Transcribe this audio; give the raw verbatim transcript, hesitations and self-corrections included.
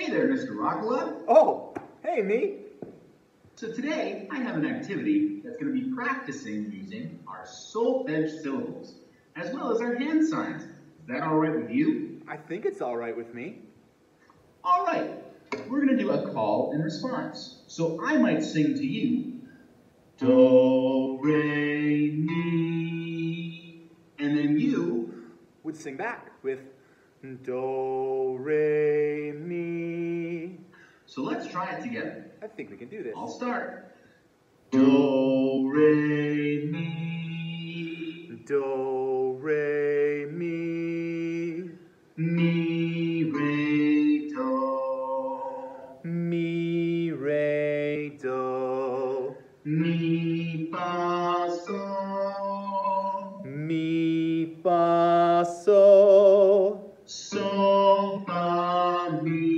Hey there, Mister Rockala. Oh, hey, me. So today, I have an activity that's going to be practicing using our solfege syllables, as well as our hand signs. Is that all right with you? I think it's all right with me. All right. We're going to do a call and response. So I might sing to you, do, re, mi, and then you would sing back with do, re, mi. So let's try it together. I think we can do this. I'll start. Do, re, mi. Do, re, mi. Mi, re, do. Mi, re, do. Mi, fa, sol. Mi, fa, sol. Sol, fa, mi.